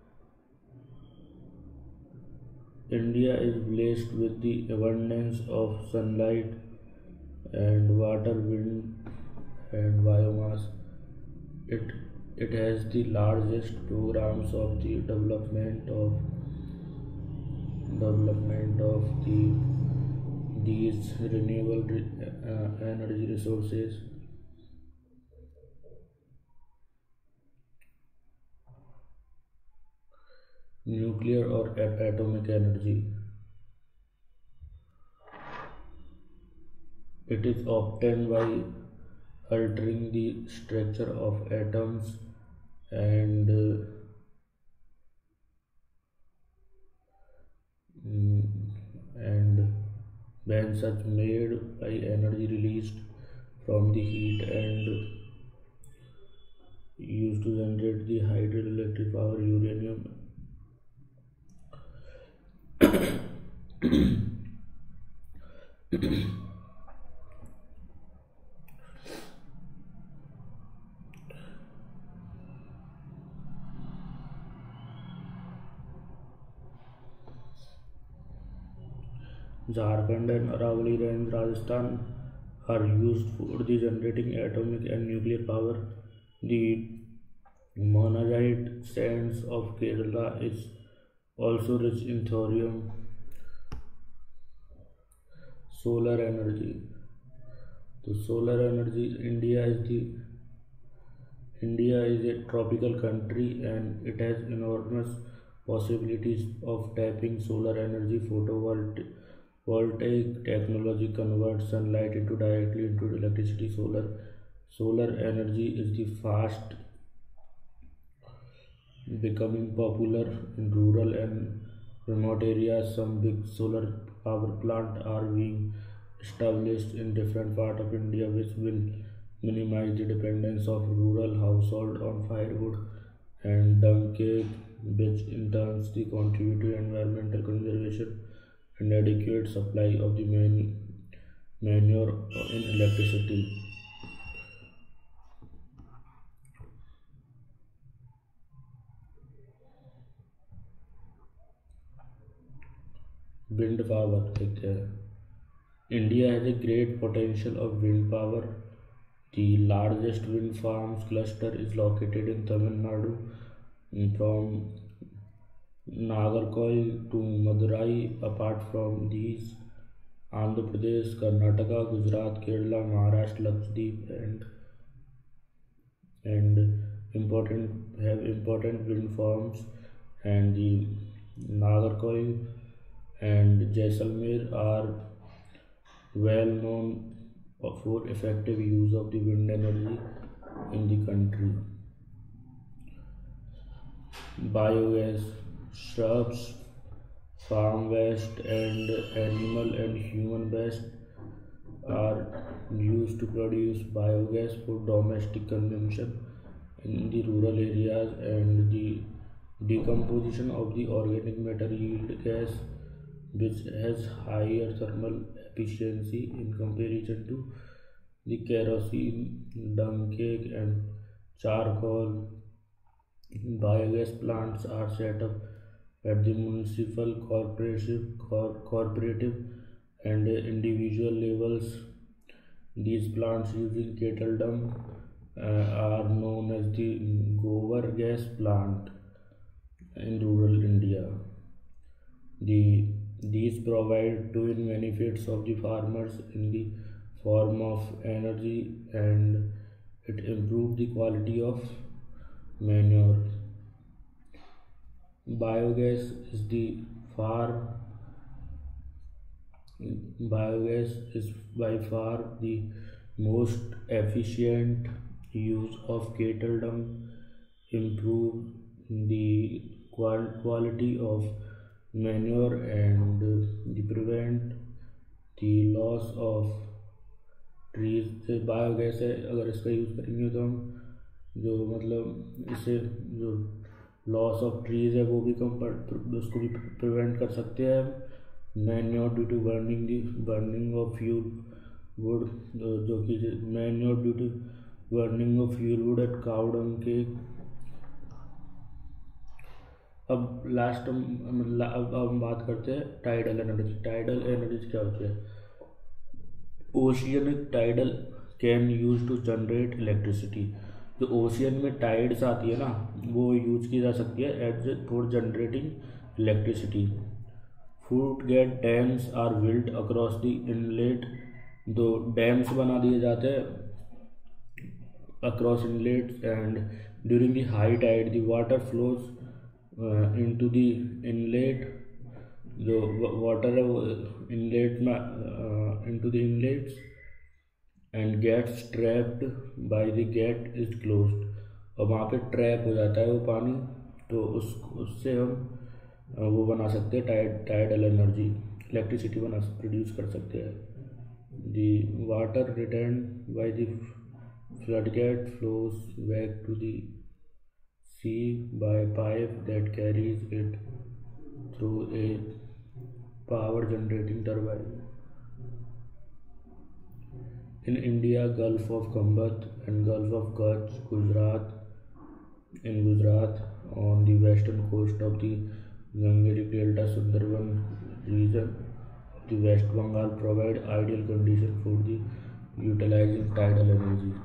India is blessed with the abundance of sunlight and water, wind, and biomass. It it has the largest programs of the development of development of the these renewable uh, energy resources. Nuclear or atomic energy. It is obtained by altering the structure of atoms and uh, mm, and when such made by energy released from the heat and used to generate the hydroelectric power. Uranium Jharkhand and Aravalli Range, Rajasthan are used for the generating atomic and nuclear power. The monazite sands of Kerala is also rich in thorium. Solar energy. The solar energy. India is the India is a tropical country and it has enormous possibilities of tapping solar energy. Photovoltaic Voltaic technology converts sunlight into directly into electricity. Solar solar energy is the fast becoming popular in rural and remote areas. Some big solar power plants are being established in different parts of India, which will minimize the dependence of rural household on firewood and dung cake, which in turn they contribute to environmental conservation and adequate supply of the man- manure in electricity. Wind power देखते हैं. India has a great potential of wind power. The largest wind farms cluster is located in Tamil Nadu, mm, from Nagarcoil to Madurai. Apart from these, Andhra Pradesh, Karnataka, Gujarat, Kerala, Maharashtra, Lakshadweep, and and important have important wind farms, and the Nagarcoil and Jaisalmer are well known for effective use of the wind energy in the country. Biogas, shrubs, farm waste, and animal and human waste are used to produce biogas for domestic consumption in the rural areas, and the decomposition of the organic matter yield gas, which has higher thermal efficiency in comparison to the kerosene, dung cake, and charcoal. Biogas plants are set up at the municipal, corporative, cor- cooperative, and individual levels. These plants using kettle dung uh, are known as the Gobar gas plant in rural India. The these provide twin benefits of the farmers in the form of energy, and it improves the quality of manure. Biogas is the far Biogas is by far the most efficient use of cattle dung, improve the qual- quality of manure, and the prevent the loss of trees से. Biogas है, अगर इसका use करेंगे तो हम जो मतलब इससे जो लॉस ऑफ ट्रीज है वो भी कम पर उसको भी प्रिवेंट कर सकते हैं. Manure due to burning the burning of fuel wood, जो कि manure due to burning of fuel wood at cow dung के. अब लास्ट हम अब हम बात करते हैं टाइडल एनर्जी. टाइडल एनर्जी क्या होती है? Oceanic tidal can use to generate electricity. जो ओशियन में टाइड्स आती है ना, वो यूज की जा सकती है as for generating electricity. Flood gate dams are built across the inlet. दो डैम्स बना दिए जाते हैं across inlets, and during the high tide the water flows into the inlet. जो वाटर है वो इनलेट में into the inlets and gets trapped by the gate is closed. और वहाँ पे ट्रैप हो जाता है वो पानी, तो उस उससे हम अ, वो बना सकते हैं टाइड टाइडल एनर्जी, इलेक्ट्रिसिटी बना प्रोड्यूस कर सकते हैं. The water return by the floodgate flows back to the sea by a pipe that carries it through a power generating turbine. In India, Gulf of Khambat and Gulf of Kutch, Gujarat, in Gujarat, on the western coast of the Gangetic Delta, Sundarban region of the West Bengal provide ideal condition for the utilizing tidal energy.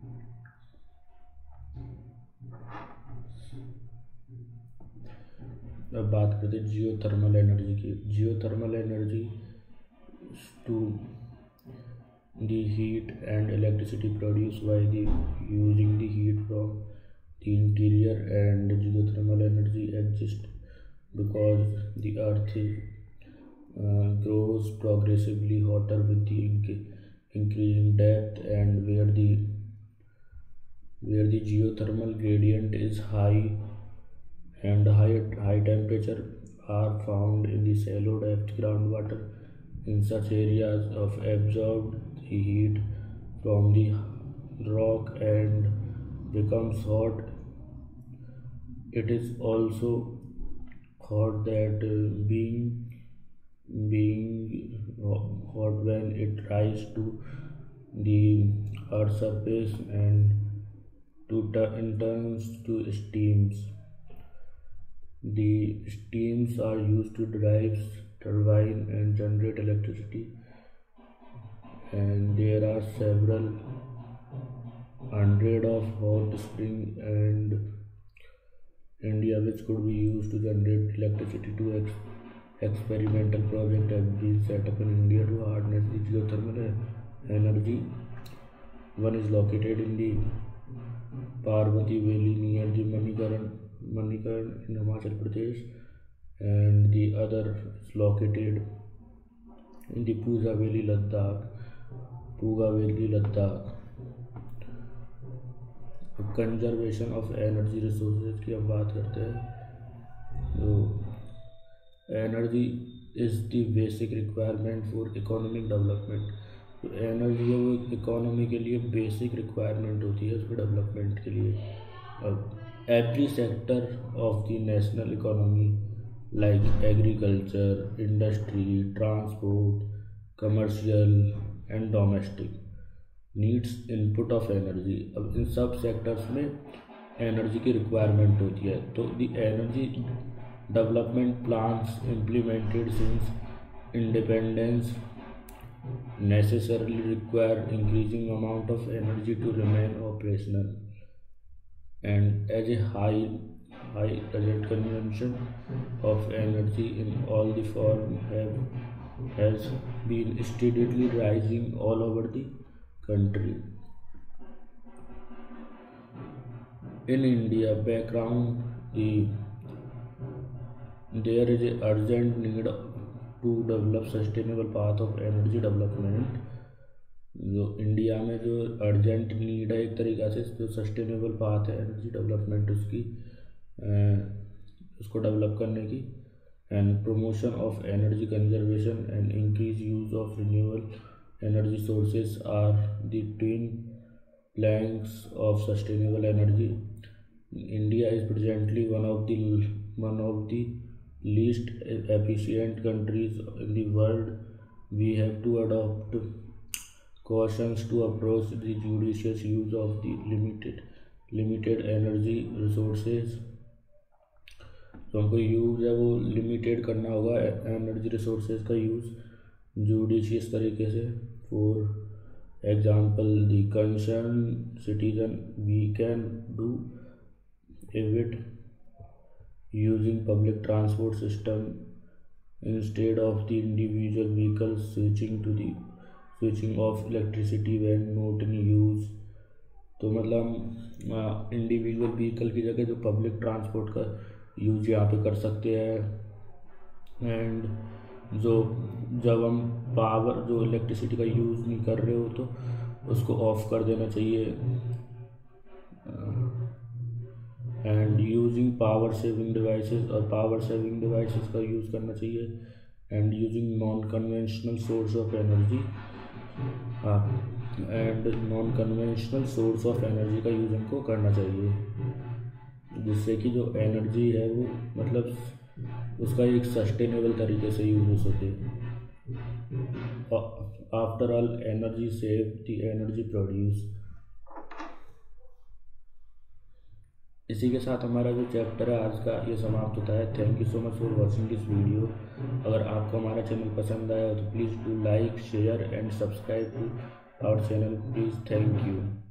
अब बात करते हैं जियो thermal energy की. Geothermal energy to the heat and electricity produce by the using the heat from the interior, and geothermal energy exist because the earth grows progressively hotter with the increasing depth, and where the where the geothermal gradient is high and high high temperature are found in the shallow depth groundwater. In such areas of absorbed the heat from the rock and becomes hot It is also thought that uh, being being hot when it rises to the earth's surface and to turn turns to steams. The steams are used to drive turbine and generate electricity, and there are several hundred of hot springs and India which could be used to generate electricity. To ex- experimental project have been set up in India to harness the geothermal energy. One is located in the Parvati Valley near the Manikaran, Manikaran in Himachal Pradesh, and the other is located in the Puja Valley, Ladakh. Puga Valley, Ladakh. Conservation of energy resources की हम बात करते हैं। तो energy is the basic requirement for economic development. तो energy है वो economy के लिए बेसिक रिक्वायरमेंट होती है उसके डेवलपमेंट के लिए। अब every sector of the national economy like agriculture, industry, transport, commercial and domestic needs input of energy. अब इन सब सेक्टर्स में एनर्जी की रिक्वायरमेंट होती है। तो the energy development plans implemented since independence necessarily require increasing amount of energy to remain operational, and as a high high present consumption of energy in all the form have has been steadily rising all over the country. In India, background the there is a urgent need to develop sustainable path of energy development। जो India में जो urgent need है एक तरीक़ा से जो sustainable path है energy development उसकी उसको डेवलप करने की, and promotion of energy conservation and increase use of renewable energy sources are the twin planks of sustainable energy. India is presently one of the one of the least efficient countries in the world. We have to adopt cautions to approach the judicious use of the limited limited energy resources। तो हमको use है वो limited करना होगा energy resources का use judicious तरीके से। For example the concern citizen we can do avoid using public transport system instead of the individual vehicles, switching to the switching off electricity when not in use। तो मतलब individual vehicle की जगह जो public transport का use यहाँ पे कर सकते हैं। एंड जो जब हम पावर जो इलेक्ट्रिसिटी का यूज़ नहीं कर रहे हो तो उसको ऑफ कर देना चाहिए। And using power saving devices और पावर सेविंग डिवाइसेस का यूज़ करना चाहिए। And using non conventional source of energy हाँ and non conventional source of energy का यूज़ हमको करना चाहिए, जिससे कि जो एनर्जी है वो मतलब उसका एक सस्टेनेबल तरीके से यूज़ हो सके। After all energy save the energy produce. इसी के साथ हमारा जो चैप्टर है आज का ये समाप्त होता है। Thank you so much for watching this video. अगर आपको हमारा चैनल पसंद आया तो please do like share and subscribe to our channel please. Thank you.